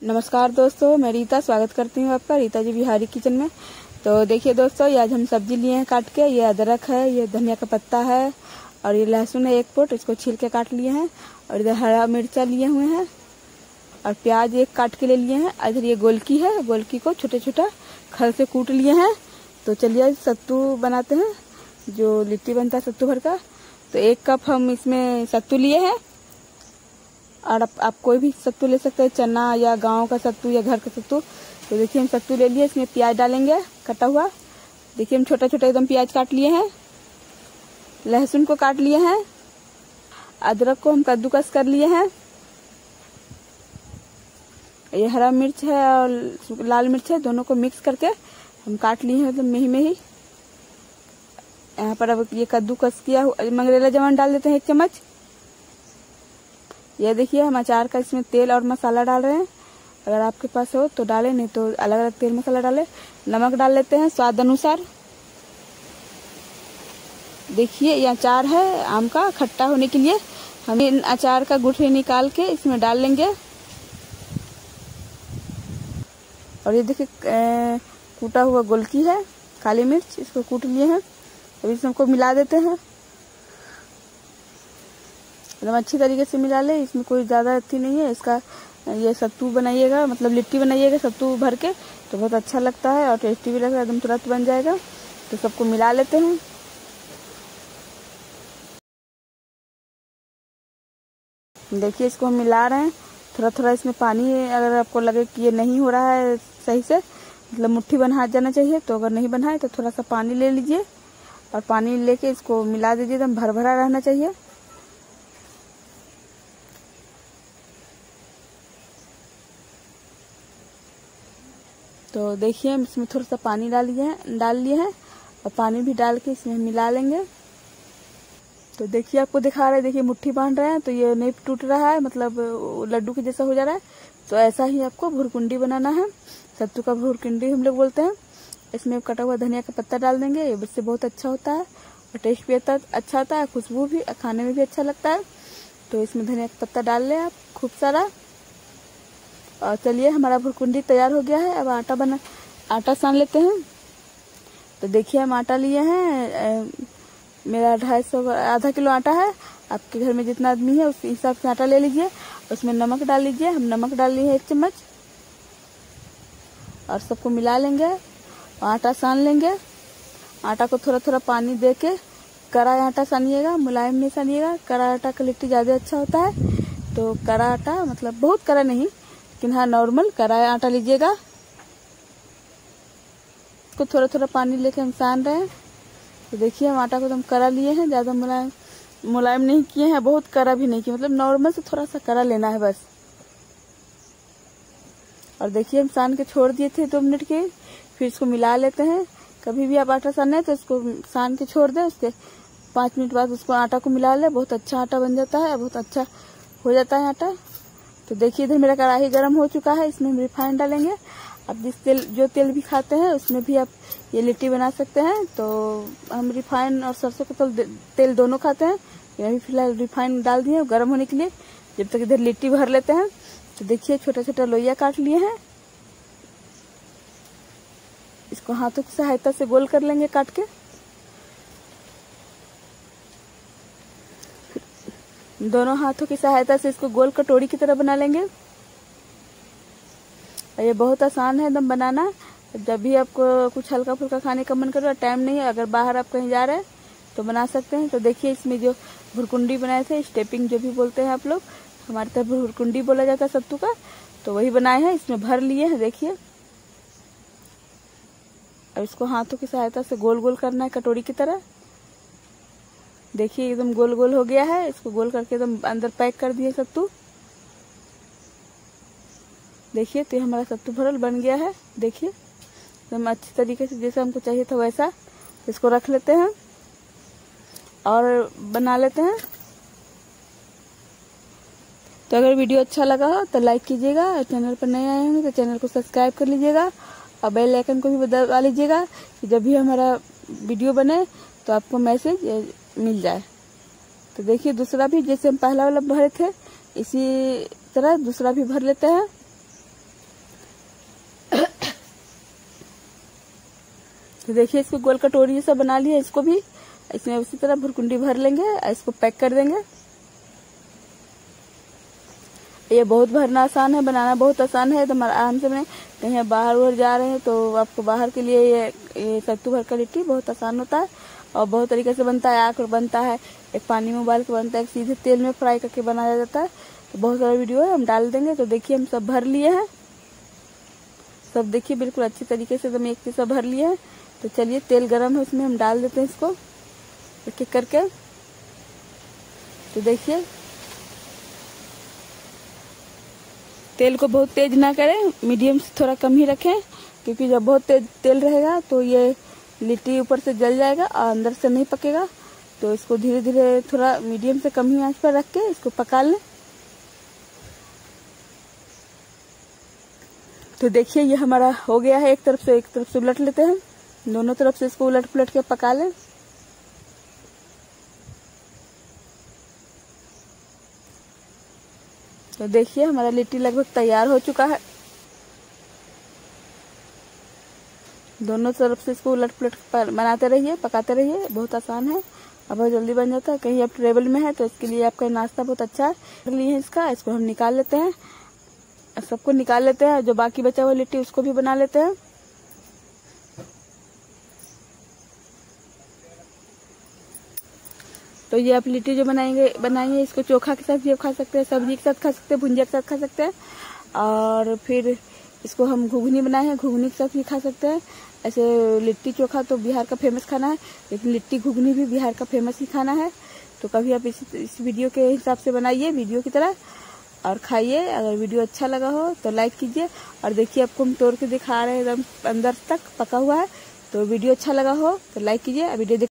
नमस्कार दोस्तों, मैं रीता स्वागत करती हूँ आपका रीता जी बिहारी किचन में। तो देखिए दोस्तों, ये आज हम सब्जी लिए हैं काट के। ये अदरक है, ये धनिया का पत्ता है और ये लहसुन है 1 फुट, इसको छील के काट लिए हैं। और इधर हरा मिर्चा लिए हुए हैं और प्याज 1 काट के ले लिए हैं। इधर ये गोलकी है, गोलकी को छोटे छोटा खल से कूट लिए हैं। तो चलिए सत्तू बनाते हैं, जो लिट्टी बनता है सत्तू भर का। तो 1 कप हम इसमें सत्तू लिए हैं और आप कोई भी सत्तू ले सकते हैं, चना या गांव का सत्तू या घर का सत्तू। तो देखिए हम सत्तू ले लिए, इसमें प्याज डालेंगे कटा हुआ। देखिए हम छोटा छोटा एकदम प्याज काट लिए हैं, लहसुन को काट लिए हैं, अदरक को हम कद्दूकस कर लिए हैं। ये हरा मिर्च है और लाल मिर्च है, दोनों को मिक्स करके हम काट लिए हैं मतलब मिही मिही। यहाँ पर अब ये कद्दूकस किया मंगरेला जवान डाल देते हैं 1 चम्मच। ये देखिए हम अचार का इसमें तेल और मसाला डाल रहे हैं। अगर आपके पास हो तो डालें, नहीं तो अलग अलग तेल मसाला डालें। नमक डाल लेते हैं स्वाद अनुसार। देखिए ये अचार है आम का, खट्टा होने के लिए हम इन अचार का गुठली निकाल के इसमें डाल लेंगे। और ये देखिए कूटा हुआ गोलकी है, काली मिर्च, इसको कूट लिए हैं। अभी इसको मिला देते हैं, एकदम अच्छी तरीके से मिला ले। इसमें कोई ज़्यादा अथी नहीं है। इसका ये सत्तू बनाइएगा, मतलब लिट्टी बनाइएगा सत्तू भर के, तो बहुत अच्छा लगता है और टेस्टी भी लगता है, एकदम तुरंत बन जाएगा। तो सबको मिला लेते हैं। देखिए इसको हम मिला रहे हैं, थोड़ा थोड़ा इसमें पानी है। अगर आपको लगे कि ये नहीं हो रहा है सही से, मतलब मुट्ठी बन हाथ जाना चाहिए, तो अगर नहीं बना है तो थोड़ा सा पानी ले लीजिए और पानी लेके इसको मिला दीजिए। एकदम भर भरा रहना चाहिए। तो देखिए हम इसमें थोड़ा सा पानी डाल लिए हैं और पानी भी डाल के इसमें मिला लेंगे। तो देखिए आपको दिखा रहे हैं, देखिए मुट्ठी बांध रहे हैं तो ये नहीं टूट रहा है, मतलब लड्डू के जैसा हो जा रहा है। तो ऐसा ही आपको भुरकुंडी बनाना है, सत्तू का भुरकुंडी हम लोग बोलते हैं। इसमें कटा हुआ धनिया का पत्ता डाल देंगे, इससे बहुत अच्छा होता है और टेस्ट भी अच्छा आता है, खुशबू भी, खाने में भी अच्छा लगता है। तो इसमें धनिया का पत्ता डाल लें आप खूब सारा। और चलिए हमारा भुरकुंडी तैयार हो गया है। अब आटा सान लेते हैं। तो देखिए हम आटा लिए हैं, मेरा 250 आधा किलो आटा है। आपके घर में जितना आदमी है उस हिसाब से आटा ले लीजिए। उसमें नमक डाल लीजिए, हम नमक डाल लिए 1 चम्मच और सबको मिला लेंगे और आटा सान लेंगे। आटा को थोड़ा थोड़ा पानी दे के कड़ा आटा सानिएगा, मुलायम नहीं सानिएगा। कड़ा आटा का लिट्टी ज़्यादा अच्छा होता है। तो कड़ा आटा मतलब बहुत कड़ा नहीं, लेकिन हाँ नॉर्मल कड़ा आटा लीजिएगा। इसको थोड़ा थोड़ा पानी लेके हम सान रहे हैं। तो देखिए हम आटा को एकदम कड़ा लिए हैं, ज़्यादा मुलायम नहीं किए हैं, बहुत कड़ा भी नहीं किए, मतलब नॉर्मल से थोड़ा सा कड़ा लेना है बस। और देखिए हम सान के छोड़ दिए थे 2 मिनट के, फिर इसको मिला लेते हैं। कभी भी आप आटा सानना है तो इसको सान के छोड़ दें, उसके 5 मिनट बाद उसको आटा को मिला ले, बहुत अच्छा आटा बन जाता है, बहुत अच्छा हो जाता है आटा। तो देखिए इधर मेरा कढ़ाई गर्म हो चुका है, इसमें हम रिफाइंड डालेंगे। आप जो तेल भी खाते हैं उसमें भी आप ये लिट्टी बना सकते हैं। तो हम रिफाइंड और सरसों का तेल दोनों खाते हैं। अभी फिलहाल रिफाइंड डाल दिए गर्म होने के लिए, जब तक इधर लिट्टी भर लेते हैं। तो देखिए छोटा छोटा लोइया काट लिए हैं, इसको हाथों की सहायता से गोल कर लेंगे काट के। दोनों हाथों की सहायता से इसको गोल कटोरी की तरह बना लेंगे। और ये बहुत आसान है एकदम बनाना। जब भी आपको कुछ हल्का फुल्का खाने का मन कर रहा है, टाइम नहीं है, अगर बाहर आप कहीं जा रहे हैं तो बना सकते हैं। तो देखिए इसमें जो भुरकुंडी बनाए थे, स्टेपिंग जो भी बोलते हैं आप लोग, हमारे तरफ भुरकुंडी बोला जाता है सत्तू का, तो वही बनाए हैं, इसमें भर लिए हैं। देखिए अब इसको हाथों की सहायता से गोल गोल करना है कटोरी की तरह। देखिए एकदम गोल गोल हो गया है, इसको गोल करके एकदम अंदर पैक कर दिए सत्तू। देखिए तो हमारा सत्तू भरल बन गया है। देखिए एकदम अच्छी तरीके से जैसा हमको चाहिए था वैसा। इसको रख लेते हैं और बना लेते हैं। तो अगर वीडियो अच्छा लगा हो तो लाइक कीजिएगा, और चैनल पर नए आए होंगे तो चैनल को सब्सक्राइब कर लीजिएगा और बेल आइकन को भी दबा लीजिएगा कि जब भी हमारा वीडियो बने तो आपको मैसेज मिल जाए। तो देखिए दूसरा भी जैसे हम पहला वाला भरे थे इसी तरह दूसरा भी भर लेते हैं। तो देखिए इसको गोल कटोरी जैसा बना लिया, इसको भी इसमें उसी तरह भुरकुंडी भर लेंगे, इसको पैक कर देंगे। ये बहुत भरना आसान है, बनाना बहुत आसान है। तो आराम से बने, कहीं बाहर उहर जा रहे हैं तो आपको बाहर के लिए ये सत्तू भर का लिट्टी बहुत आसान होता है और बहुत तरीके से बनता है। आग बनता है, एक पानी में उबाल के बनता है, एक सीधे तेल में फ्राई करके बनाया जाता है। तो बहुत सारा वीडियो है, हम डाल देंगे। तो देखिए हम सब भर लिए हैं, सब देखिए बिल्कुल अच्छी तरीके से एकदम एक जैसा भर लिए हैं। तो चलिए तेल गरम है, उसमें हम डाल देते हैं इसको एक एक करके। तो देखिए तेल को बहुत तेज ना करें, मीडियम से थोड़ा कम ही रखें, क्योंकि जब बहुत तेज तेल रहेगा तो ये लिट्टी ऊपर से जल जाएगा और अंदर से नहीं पकेगा। तो इसको धीरे धीरे थोड़ा मीडियम से कम ही आंच पर रख के इसको पका लें। तो देखिए ये हमारा हो गया है, एक तरफ से उलट लेते हैं, दोनों तरफ से इसको उलट पुलट के पका लें। तो देखिए हमारा लिट्टी लगभग तैयार हो चुका है। दोनों तरफ से इसको उलट पुलट बनाते रहिए, पकाते रहिए, बहुत आसान है और बहुत जल्दी बन जाता है। कहीं आप ट्रेवल में है तो इसके लिए आपका नाश्ता बहुत अच्छा है। कर लिए इसका, इसको हम निकाल लेते हैं, सबको निकाल लेते हैं। जो बाकी बचा हुआ लिट्टी उसको भी बना लेते हैं। तो ये आप लिट्टी जो बनाएंगे इसको चोखा के साथ भी आप खा सकते हैं, सब्जी के साथ खा सकते हैं, भुंजिया के साथ खा सकते हैं। और फिर इसको हम घुगनी बनाए हैं, घुगनी के साथ भी खा सकते हैं। ऐसे लिट्टी चोखा तो बिहार का फेमस खाना है, लेकिन लिट्टी घुगनी भी बिहार का फेमस ही खाना है। तो कभी आप इस वीडियो के हिसाब से बनाइए, वीडियो की तरह, और खाइए। अगर वीडियो अच्छा लगा हो तो लाइक कीजिए। और देखिए आपको हम तोड़ के दिखा रहे हैं, एकदम अंदर तक पका हुआ है। तो वीडियो अच्छा लगा हो तो लाइक कीजिए। वीडियो